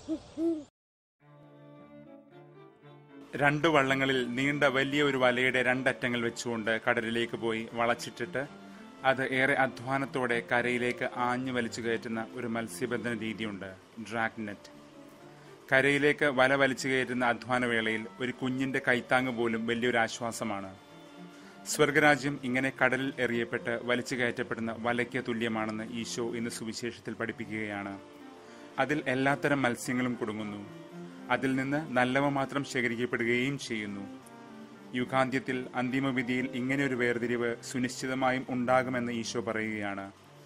രണ്ടു വള്ളങ്ങളിൽ നീണ്ട വലിയ ഒരു വലയുടെ രണ്ടറ്റങ്ങൾ വെച്ചുകൊണ്ട് കടലിലേക്ക് പോയി വളച്ചിട്ടിട്ട് അത് ഏറെ അധ്വാനത്തോടെ കരയിലേക്ക് ആഞ്ഞു വലിച്ചു കയറ്റുന്ന ഒരു മത്സ്യബന്ധന രീതിയുണ്ട്, ഡ്രാഗ് നെറ്റ്. കരയിലേക്ക് വല വലിച്ചു കയറ്റുന്ന അധ്വാനവേളയിൽ ഒരു കുഞ്ഞിന്റെ കൈത്താങ് പോലും വലിയൊരു ആശ്വാസമാണ്. സ്വർഗരാജ്യം ഇങ്ങനെ കടലിൽ എറിയപ്പെട്ട് വലിച്ചു കയറ്റപ്പെടുന്ന വലയ്ക്ക് തുല്യമാണെന്ന് ഈശോ ഇന്ന് സുവിശേഷത്തിൽ പഠിപ്പിക്കുകയാണ്. അതിൽ എല്ലാത്തരം മത്സ്യങ്ങളും കുടുങ്ങുന്നു. അതിൽ നിന്ന് നല്ലവ മാത്രം ശേഖരിക്കപ്പെടുകയും ചെയ്യുന്നു. യുഗാന്ത്യത്തിൽ അന്തിമവിധിയിൽ ഇങ്ങനെയൊരു വേർതിരിവ് സുനിശ്ചിതമായും ഉണ്ടാകുമെന്ന് ഈശോ പറയുകയാണ്.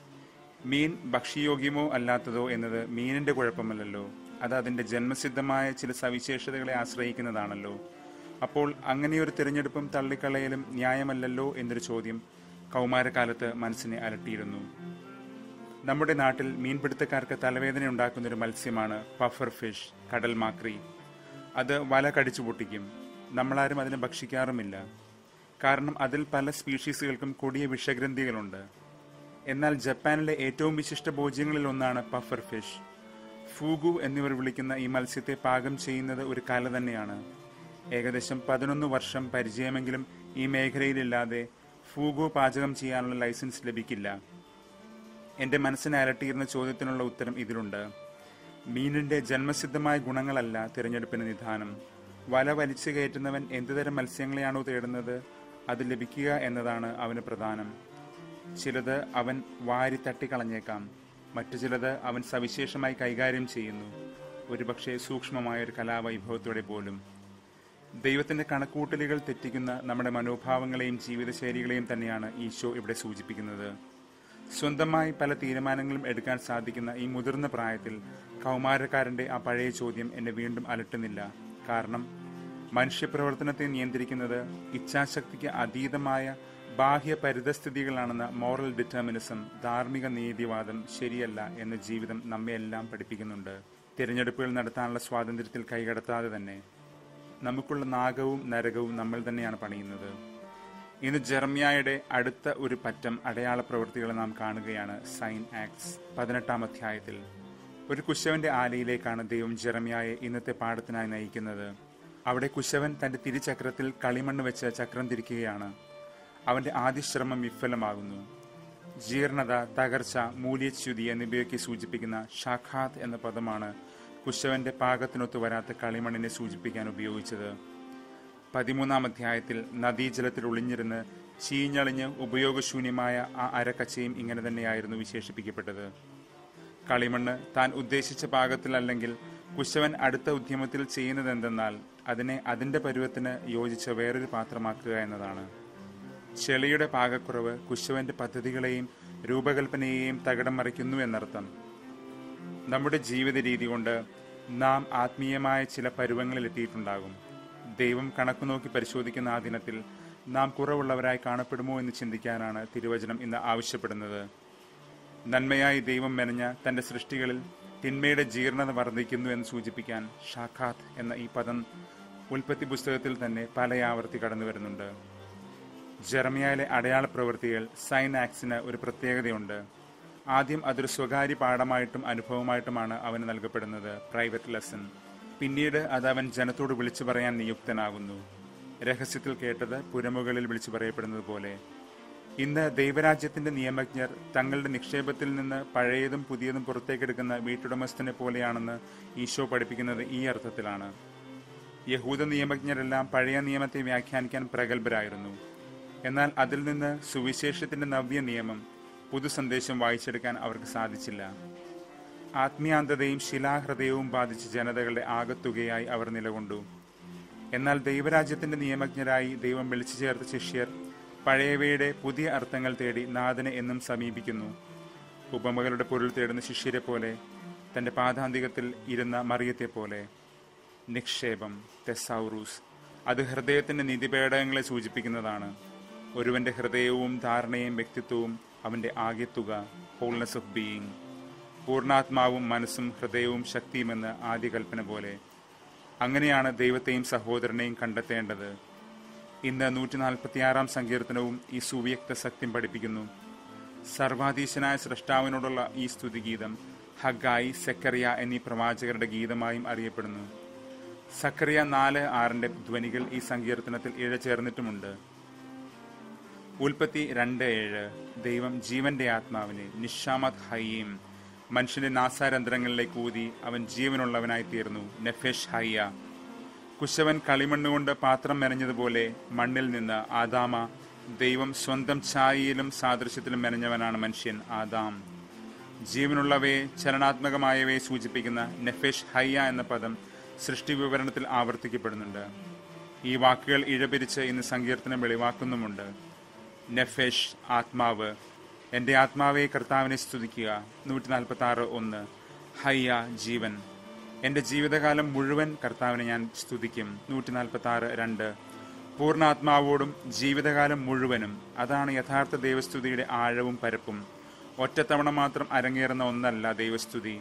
മീൻ ഭക്ഷ്യയോഗ്യമോ അല്ലാത്തതോ എന്നത് മീനിന്റെ കുഴപ്പമല്ലല്ലോ, അത് അതിന്റെ ജന്മസിദ്ധമായ ചില സവിശേഷതകളെ ആശ്രയിക്കുന്നതാണല്ലോ. അപ്പോൾ അങ്ങനെയൊരു തിരഞ്ഞെടുപ്പും തള്ളിക്കളയലും ന്യായമല്ലല്ലോ എന്നൊരു ചോദ്യം കൗമാരകാലത്ത് മനസ്സിനെ അലട്ടിയിരുന്നു. നമ്മുടെ നാട്ടിൽ മീൻപിടുത്തക്കാർക്ക് തലവേദന ഉണ്ടാക്കുന്നൊരു മത്സ്യമാണ് പഫർ ഫിഷ്, കടൽ മാക്രി. അത് വല കടിച്ചു പൊട്ടിക്കും. നമ്മളാരും അതിനെ ഭക്ഷിക്കാറുമില്ല. കാരണം അതിൽ പല സ്പീഷീസുകൾക്കും കൊടിയ വിഷഗ്രന്ഥികളുണ്ട്. എന്നാൽ ജപ്പാനിലെ ഏറ്റവും വിശിഷ്ട ഭോജ്യങ്ങളിൽ ഒന്നാണ് പഫർ ഫിഷ്. ഫൂഗു എന്നിവർ വിളിക്കുന്ന ഈ മത്സ്യത്തെ പാകം ചെയ്യുന്നത് ഒരു കല തന്നെയാണ്. ഏകദേശം 11 വർഷം പരിചയമെങ്കിലും ഈ മേഖലയിലില്ലാതെ ഫൂഗു പാചകം ചെയ്യാനുള്ള ലൈസൻസ് ലഭിക്കില്ല. എന്റെ മനസ്സിനെ അലട്ടിയിരുന്ന ചോദ്യത്തിനുള്ള ഉത്തരം ഇതിലുണ്ട്. മീനിന്റെ ജന്മസിദ്ധമായ ഗുണങ്ങളല്ല തിരഞ്ഞെടുപ്പിന് നിദാനം. വല വലിച്ചു കയറ്റുന്നവൻ എന്തുതരം മത്സ്യങ്ങളെയാണോ തേടുന്നത് അത് ലഭിക്കുക എന്നതാണ് അവന് പ്രധാനം. ചിലത് അവൻ വാരി തട്ടിക്കളഞ്ഞേക്കാം, മറ്റു ചിലത് അവൻ സവിശേഷമായി കൈകാര്യം ചെയ്യുന്നു, ഒരുപക്ഷെ സൂക്ഷ്മമായ ഒരു കലാവൈഭവത്തോടെ പോലും. ദൈവത്തിന്റെ കണക്കൂട്ടലുകൾ തെറ്റിക്കുന്ന നമ്മുടെ മനോഭാവങ്ങളെയും ജീവിതശൈലികളെയും തന്നെയാണ് ഈശോ ഇവിടെ സൂചിപ്പിക്കുന്നത്. സ്വന്തമായി പല തീരുമാനങ്ങളും എടുക്കാൻ സാധിക്കുന്ന ഈ മുതിർന്ന പ്രായത്തിൽ കൗമാരക്കാരന്റെ ആ പഴയ ചോദ്യം എന്നെ വീണ്ടും അലട്ടുന്നില്ല. കാരണം മനുഷ്യപ്രവർത്തനത്തെ നിയന്ത്രിക്കുന്നത് ഇച്ഛാശക്തിക്ക് അതീതമായ ബാഹ്യ പരിതസ്ഥിതികളാണെന്ന മോറൽ ഡിറ്റർമിനിസം, ധാർമ്മിക നീതിവാദം ശരിയല്ല എന്ന ജീവിതം നമ്മെ എല്ലാം പഠിപ്പിക്കുന്നുണ്ട്. തിരഞ്ഞെടുപ്പുകൾ നടത്താനുള്ള സ്വാതന്ത്ര്യത്തിൽ കൈകടത്താതെ തന്നെ നമുക്കുള്ള നാഗവും നരകവും നമ്മൾ തന്നെയാണ് പണിയുന്നത്. ഇന്ന് ജെറമ്യായുടെ അടുത്ത ഒരു പറ്റം അടയാള പ്രവൃത്തികൾ നാം കാണുകയാണ്. സൈൻ ആക്ട്സ് 18-ാം അധ്യായത്തിൽ ഒരു കുശവന്റെ ആലയിലേക്കാണ് ദൈവം ജെറമ്യായെ ഇന്നത്തെ പാഠത്തിനായി നയിക്കുന്നത്. അവിടെ കുശവൻ തന്റെ തിരിചക്രത്തിൽ കളിമണ്ണ് വെച്ച് ചക്രം തിരിക്കുകയാണ്. അവന്റെ ആദ്യ ശ്രമം വിഫലമാകുന്നു. ജീർണത, തകർച്ച, മൂല്യച്യുതി എന്നിവയൊക്കെ സൂചിപ്പിക്കുന്ന ഷാഖാത്ത് എന്ന പദമാണ് കുശവന്റെ പാകത്തിനൊത്തു വരാത്ത കളിമണ്ണിനെ സൂചിപ്പിക്കാൻ ഉപയോഗിച്ചത്. 13-ാം അധ്യായത്തിൽ നദീജലത്തിൽ ഒളിഞ്ഞിരുന്ന് ചീഞ്ഞളിഞ്ഞ് ഉപയോഗശൂന്യമായ ആ അരക്കച്ചയും ഇങ്ങനെ തന്നെയായിരുന്നു വിശേഷിപ്പിക്കപ്പെട്ടത്. കളിമണ്ണ് താൻ ഉദ്ദേശിച്ച പാകത്തിലല്ലെങ്കിൽ കുശവൻ അടുത്ത ഉദ്യമത്തിൽ ചെയ്യുന്നതെന്തെന്നാൽ അതിനെ അതിന്റെ പരുവത്തിന് യോജിച്ച വേറൊരു പാത്രമാക്കുക എന്നതാണ്. ചെളിയുടെ പാകക്കുറവ് കുശവന്റെ പദ്ധതികളെയും രൂപകൽപ്പനയെയും തകിടം മറിക്കുന്നു എന്നർത്ഥം. നമ്മുടെ ജീവിത രീതി കൊണ്ട് നാം ആത്മീയമായ ചില പരുവങ്ങളിൽ എത്തിയിട്ടുണ്ടാകും. ദൈവം കണക്കു നോക്കി പരിശോധിക്കുന്ന ആ ദിനത്തിൽ നാം കുറവുള്ളവരായി കാണപ്പെടുമോ എന്ന് ചിന്തിക്കാനാണ് തിരുവചനം ഇന്ന് ആവശ്യപ്പെടുന്നത്. നന്മയായി ദൈവം മെനഞ്ഞ തന്റെ സൃഷ്ടികളിൽ തിന്മയുടെ ജീർണത വർദ്ധിക്കുന്നു എന്ന് സൂചിപ്പിക്കാൻ ഷാഖാത്ത് എന്ന ഈ പദം ഉൽപ്പത്തി പുസ്തകത്തിൽ തന്നെ പലയാവർത്തി കടന്നു വരുന്നുണ്ട്. ജെറമ്യായിലെ അടയാള പ്രവൃത്തികൾ സൈൻ ആക്ട്സിന് ഒരു പ്രത്യേകതയുണ്ട്. ആദ്യം അതൊരു സ്വകാര്യ പാഠമായിട്ടും അനുഭവമായിട്ടുമാണ് അവന് നൽകപ്പെടുന്നത്, പ്രൈവറ്റ് ലെസൺ. പിന്നീട് അത് അവൻ ജനത്തോട് വിളിച്ചു പറയാൻ നിയുക്തനാകുന്നു. രഹസ്യത്തിൽ കേട്ടത് പുരമുകളിൽ വിളിച്ചു പറയപ്പെടുന്നത് പോലെ. ഇന്ന് ദൈവരാജ്യത്തിന്റെ നിയമജ്ഞർ തങ്ങളുടെ നിക്ഷേപത്തിൽ നിന്ന് പഴയതും പുതിയതും പുറത്തേക്കെടുക്കുന്ന വീട്ടുടമസ്ഥനെ പോലെയാണെന്ന് ഈശോ പഠിപ്പിക്കുന്നത് ഈ അർത്ഥത്തിലാണ്. യഹൂദ നിയമജ്ഞരെല്ലാം പഴയ നിയമത്തെ വ്യാഖ്യാനിക്കാൻ പ്രഗത്ഭരായിരുന്നു. എന്നാൽ അതിൽ നിന്ന് സുവിശേഷത്തിന്റെ നവ്യ നിയമം, പുതുസന്ദേശം വായിച്ചെടുക്കാൻ അവർക്ക് സാധിച്ചില്ല. ആത്മീയാന്തതയും ശിലാഹൃദയവും ബാധിച്ച ജനതകളുടെ ആകത്തുകയായി അവർ നിലകൊണ്ടു. എന്നാൽ ദൈവരാജ്യത്തിന്റെ നിയമജ്ഞരായി ദൈവം വിളിച്ചു ചേർത്ത ശിഷ്യർ പഴയവയുടെ പുതിയ അർത്ഥങ്ങൾ തേടി നാഥനെ എന്നും സമീപിക്കുന്നു. ഉപമകളുടെ പൊരുൾ തേടുന്ന ശിഷ്യരെ പോലെ, തന്റെ പാദാന്തികത്തിൽ ഇരുന്ന മറിയത്തെ പോലെ. നിക്ഷേപം, തെസൗറൂസ്, അത് ഹൃദയത്തിന്റെ നിധിപേടകങ്ങളെ സൂചിപ്പിക്കുന്നതാണ്. ഒരുവന്റെ ഹൃദയവും ധാരണയും വ്യക്തിത്വവും അവന്റെ ആകെത്തുക, ഹോൾനെസ് ഓഫ് ബീയിങ്. പൂർണ്ണാത്മാവും മനസ്സും ഹൃദയവും ശക്തിയുമെന്ന് ആദ്യ കൽപ്പന പോലെ. അങ്ങനെയാണ് ദൈവത്തെയും സഹോദരനെയും കണ്ടെത്തേണ്ടത്. ഇന്ന് 146-ാം സങ്കീർത്തനവും ഈ സുവ്യക്ത സത്യം പഠിപ്പിക്കുന്നു. സർവാധീശനായ സ്രഷ്ടാവിനോടുള്ള ഈ സ്തുതിഗീതം ഹഗായി, സെക്കറിയ എന്നീ പ്രവാചകരുടെ ഗീതമായും അറിയപ്പെടുന്നു. സക്കറിയ 4:6 ധ്വനികൾ ഈ സങ്കീർത്തനത്തിൽ ഇഴചേർന്നിട്ടുമുണ്ട്. ഉൽപ്പത്തി 2:7 ദൈവം ജീവന്റെ ആത്മാവിനെ നിഷാമത് ഹയ്യീം മനുഷ്യന്റെ നാസാരന്ധ്രങ്ങളിലേക്ക് ഊതി അവൻ ജീവനുള്ളവനായി തീർന്നു. നെഫേഷ് ഹയ്യ. കുശവൻ കളിമണ്ണുകൊണ്ട് പാത്രം മെനഞ്ഞതുപോലെ മണ്ണിൽ നിന്ന് ആദാമ, ദൈവം സ്വന്തം ഛായയിലും സാദൃശ്യത്തിലും മെനഞ്ഞവനാണ് മനുഷ്യൻ ആദാം. ജീവനുള്ളവയെ, ചലനാത്മകമായവയെ സൂചിപ്പിക്കുന്ന നെഫേഷ് ഹയ്യ എന്ന പദം സൃഷ്ടി വിവരണത്തിൽ ആവർത്തിക്കപ്പെടുന്നുണ്ട്. ഈ വാക്കുകൾ ഇഴപിരിച്ച് ഇന്ന് സങ്കീർത്തനം വെളിവാക്കുന്നുമുണ്ട്. നെഫേഷ്, ആത്മാവ്. എൻ്റെ ആത്മാവെ കർത്താവിനെ സ്തുതിക്കുക. 146:1. ഹയ്യ, ജീവൻ. എൻ്റെ ജീവിതകാലം മുഴുവൻ കർത്താവിനെ ഞാൻ സ്തുതിക്കും. 146:2. പൂർണ്ണാത്മാവോടും ജീവിതകാലം മുഴുവനും. അതാണ് യഥാർത്ഥ ദൈവസ്തുതിയുടെ ആഴവും പരപ്പും. ഒറ്റത്തവണ മാത്രം അരങ്ങേറുന്ന ഒന്നല്ല ദൈവസ്തുതി.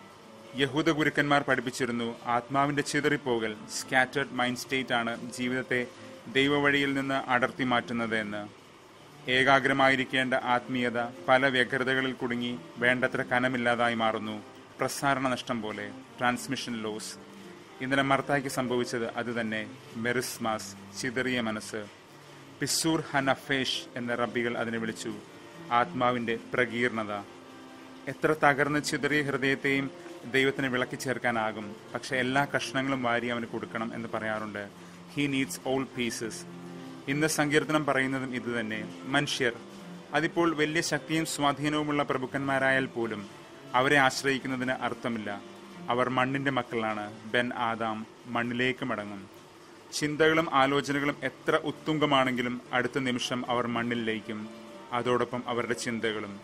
യഹൂദ ഗുരുക്കന്മാർ പഠിപ്പിച്ചിരുന്നു, ആത്മാവിന്റെ ചിതറിപ്പോകൽ, സ്കാറ്റേർഡ് മൈൻഡ് സ്റ്റേറ്റ് ആണ് ജീവിതത്തെ ദൈവവഴിയിൽ നിന്ന് അടർത്തി മാറ്റുന്നത് എന്ന്. ഏകാഗ്രമായിരിക്കേണ്ട ആത്മീയത പല വ്യഗ്രതകളിൽ കുടുങ്ങി വേണ്ടത്ര കനമില്ലാതായി മാറുന്നു. പ്രസാരണ നഷ്ടം പോലെ, ട്രാൻസ്മിഷൻ ലോസ്. ഇന്നലെ മർത്തായ്ക്ക് സംഭവിച്ചത് അതുതന്നെ. മെറിസ്മാസ്, ചിതറിയ മനസ്സ്. പിസൂർ ഹനഫേഷ് എന്ന റബ്ബികൾ അതിനെ വിളിച്ചു. ആത്മാവിന്റെ പ്രകീർണത. എത്ര തകർന്ന് ചിതറിയ ഹൃദയത്തെയും ദൈവത്തിന് വിളക്കി ചേർക്കാനാകും. പക്ഷെ എല്ലാ കഷ്ണങ്ങളും വാരി അവന് കൊടുക്കണം എന്ന് പറയാറുണ്ട്. He needs all pieces. ഇന്ന് സങ്കീർത്തനം പറയുന്നതും ഇതുതന്നെ. മനുഷ്യർ, അതിപ്പോൾ വലിയ ശക്തിയും സ്വാധീനവുമുള്ള പ്രഭുക്കന്മാരായാൽ പോലും അവരെ ആശ്രയിക്കുന്നതിന് അർത്ഥമില്ല. അവർ മണ്ണിന്റെ മക്കളാണ്. ബെൻ ആദാം, മണ്ണിലേക്ക് മടങ്ങും. ചിന്തകളും ആലോചനകളും എത്ര ഉത്തുംഗമാണെങ്കിലും അടുത്ത നിമിഷം അവർ മണ്ണിൽ ലയിക്കും. അതോടൊപ്പം അവരുടെ ചിന്തകളും.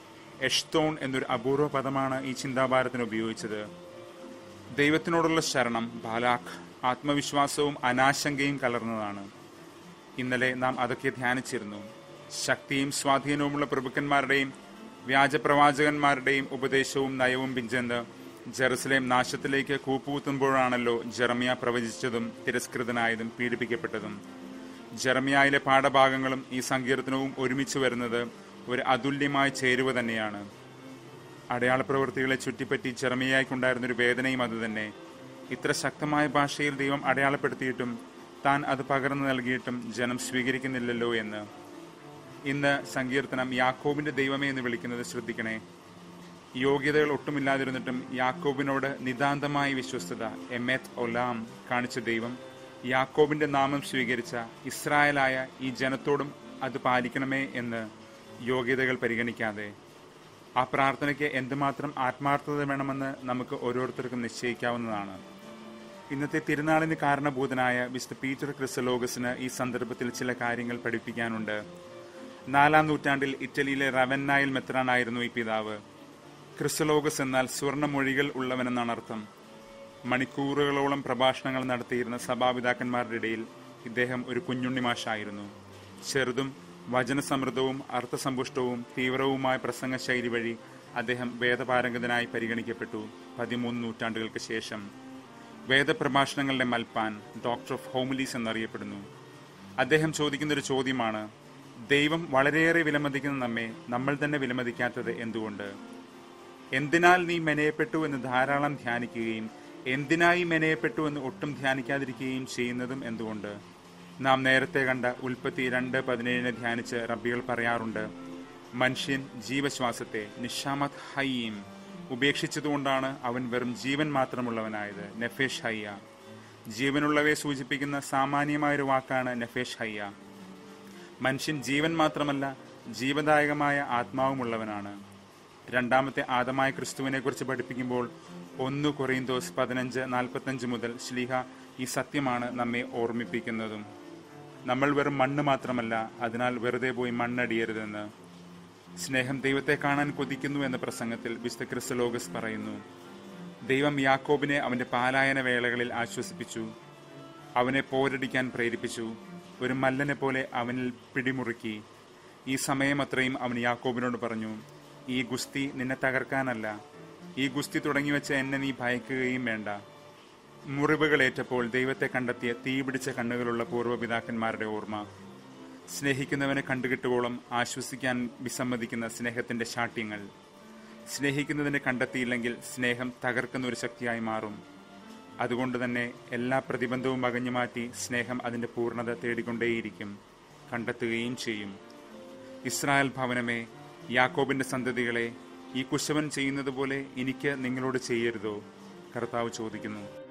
എഷ്തോൺ എന്നൊരു അപൂർവ പദമാണ് ഈ ചിന്താഭാരത്തിന് ഉപയോഗിച്ചത്. ദൈവത്തിനോടുള്ള ശരണം, ബാലാഖ്, ആത്മവിശ്വാസവും അനാശങ്കയും കലർന്നതാണ്. ഇന്നലെ നാം അതൊക്കെ ധ്യാനിച്ചിരുന്നു. ശക്തിയും സ്വാധീനവുമുള്ള പ്രഭുക്കന്മാരുടെയും വ്യാജപ്രവാചകന്മാരുടെയും ഉപദേശവും നയവും പിഞ്ചെന്ന് ജെറുസലേം നാശത്തിലേക്ക് കൂപ്പുകുത്തുമ്പോഴാണല്ലോ ജെറമ്യ പ്രവചിച്ചതും തിരസ്കൃതനായതും പീഡിപ്പിക്കപ്പെട്ടതും. ജെറമ്യായിലെ പാഠഭാഗങ്ങളും ഈ സങ്കീർത്തനവും ഒരുമിച്ച് വരുന്നത് ഒരു അതുല്യമായ ചേരുവ തന്നെയാണ്. അടയാളപ്രവൃത്തികളെ ചുറ്റിപ്പറ്റി ജെറമ്യായ്ക്കുണ്ടായിരുന്നൊരു വേദനയും അതുതന്നെ. ഇത്ര ശക്തമായ ഭാഷയിൽ ദൈവം അടയാളപ്പെടുത്തിയിട്ടും താൻ അത് പകർന്നു നൽകിയിട്ടും ജനം സ്വീകരിക്കുന്നില്ലല്ലോ എന്ന്. ഇന്ന് സങ്കീർത്തനം യാക്കോബിന്റെ ദൈവമേ എന്ന് വിളിക്കുന്നത് ശ്രദ്ധിക്കണേ. യോഗ്യതകൾ ഒട്ടുമില്ലാതിരുന്നിട്ടും യാക്കോബിനോട് നിതാന്തമായ വിശ്വസ്തത, എമെത് ഒലാം കാണിച്ച ദൈവം യാക്കോബിന്റെ നാമം സ്വീകരിച്ച ഇസ്രായേലായ ഈ ജനത്തോടും അത് പാലിക്കണമേ എന്ന് യോഗ്യതകൾ പരിഗണിക്കാതെ. ആ പ്രാർത്ഥനയ്ക്ക് എന്തുമാത്രം ആത്മാർത്ഥത വേണമെന്ന് നമുക്ക് ഓരോരുത്തർക്കും നിശ്ചയിക്കാവുന്നതാണ്. ഇന്നത്തെ തിരുനാളിന് കാരണഭൂതനായ വിശുദ്ധ പീറ്റർ ക്രിസലോഗസിന് ഈ സന്ദർഭത്തിൽ ചില കാര്യങ്ങൾ പഠിപ്പിക്കാനുണ്ട്. 4-ാം നൂറ്റാണ്ടിൽ ഇറ്റലിയിലെ റവന്നായിൽ മെത്രാനായിരുന്നു ഈ പിതാവ്. ക്രിസലോഗസ് എന്നാൽ സ്വർണ്ണമൊഴികൾ ഉള്ളവനെന്നാണ് അർത്ഥം. മണിക്കൂറുകളോളം പ്രഭാഷണങ്ങൾ നടത്തിയിരുന്ന സഭാപിതാക്കന്മാരുടെ ഇടയിൽ ഇദ്ദേഹം ഒരു കുഞ്ഞുണ്ണിമാഷായിരുന്നു. ചെറുതും വചനസമൃദ്ധവും അർത്ഥസമ്പുഷ്ടവും തീവ്രവുമായ പ്രസംഗ ശൈലി വഴി അദ്ദേഹം വേദപാരംഗതനായി പരിഗണിക്കപ്പെട്ടു. 13 നൂറ്റാണ്ടുകൾക്ക് ശേഷം വേദപ്രഭാഷണങ്ങളുടെ മൽപ്പാൻ, ഡോക്ടർ ഓഫ് ഹോമിലീസ് എന്നറിയപ്പെടുന്നു. അദ്ദേഹം ചോദിക്കുന്നൊരു ചോദ്യമാണ്, ദൈവം വളരെയേറെ വിലമതിക്കുന്ന നമ്മെ നമ്മൾ തന്നെ വിലമതിക്കാത്തത് എന്തുകൊണ്ട്? എന്തിനാൽ നീ മെനയപ്പെട്ടു എന്ന് ധാരാളം ധ്യാനിക്കുകയും എന്തിനായി മെനയപ്പെട്ടു എന്ന് ഒട്ടും ധ്യാനിക്കാതിരിക്കുകയും ചെയ്യുന്നതും എന്തുകൊണ്ട്? നാം നേരത്തെ കണ്ട ഉൽപ്പത്തി 2:17 ധ്യാനിച്ച് റബ്ബികൾ പറയാറുണ്ട്, മനുഷ്യൻ ജീവശ്വാസത്തെ നിഷാമത് ഹയ്യീം ഉപേക്ഷിച്ചതുകൊണ്ടാണ് അവൻ വെറും ജീവൻ മാത്രമുള്ളവനായത്. നെഫേഷ് ഹയ്യ. ജീവനുള്ളവയെ സൂചിപ്പിക്കുന്ന സാമാന്യമായൊരു വാക്കാണ് നെഫേഷ് ഹയ്യ. മനുഷ്യൻ ജീവൻ മാത്രമല്ല, ജീവദായകമായ ആത്മാവുമുള്ളവനാണ്. രണ്ടാമത്തെ ആദമായ ക്രിസ്തുവിനെ കുറിച്ച് പഠിപ്പിക്കുമ്പോൾ 1 കൊറിന്തോസ് 15:45 മുതൽ ശ്ലീഹ ഈ സത്യമാണ് നമ്മെ ഓർമ്മിപ്പിക്കുന്നതും. നമ്മൾ വെറും മണ്ണ് മാത്രമല്ല, അതിനാൽ വെറുതെ പോയി മണ്ണടിയരുതെന്ന്. സ്നേഹം ദൈവത്തെ കാണാൻ കൊതിക്കുന്നു എന്ന പ്രസംഗത്തിൽ വിശുദ്ധ ക്രിസ്തലോഗസ് പറയുന്നു, ദൈവം യാക്കോബിനെ അവന്റെ പാലായന വേളകളിൽ ആശ്വസിപ്പിച്ചു, അവനെ പോരടിക്കാൻ പ്രേരിപ്പിച്ചു, ഒരു മല്ലനെ പോലെ അവനിൽ പിടിമുറുക്കി. ഈ സമയം അത്രയും അവൻ യാക്കോബിനോട് പറഞ്ഞു, ഈ ഗുസ്തി നിന്നെ തകർക്കാനല്ല, ഈ ഗുസ്തി തുടങ്ങിവെച്ച എന്നെ നീ ഭയക്കുകയും വേണ്ട. മുറിവുകളേറ്റപ്പോൾ ദൈവത്തെ കണ്ടെത്തിയ തീപിടിച്ച കണ്ണുകളുള്ള പൂർവ്വപിതാക്കന്മാരുടെ ഓർമ്മ, സ്നേഹിക്കുന്നവനെ കണ്ടുകിട്ടുവോളം ആശ്വസിക്കാൻ വിസമ്മതിക്കുന്ന സ്നേഹത്തിന്റെ ശാഠ്യങ്ങൾ, സ്നേഹിക്കുന്നതിനെ കണ്ടെത്തിയില്ലെങ്കിൽ സ്നേഹം തകർക്കുന്ന ഒരു ശക്തിയായി മാറും. അതുകൊണ്ട് തന്നെ എല്ലാ പ്രതിബന്ധവും അകഞ്ഞു മാറ്റി സ്നേഹം അതിന്റെ പൂർണ്ണത തേടിക്കൊണ്ടേയിരിക്കും, കണ്ടെത്തുകയും ചെയ്യും. ഇസ്രായേൽ ഭവനമേ, യാക്കോബിന്റെ സന്തതികളെ, ഈ കുശവൻ ചെയ്യുന്നത് പോലെ എനിക്ക് നിങ്ങളോട് ചെയ്യരുതോ? കർത്താവ് ചോദിക്കുന്നു.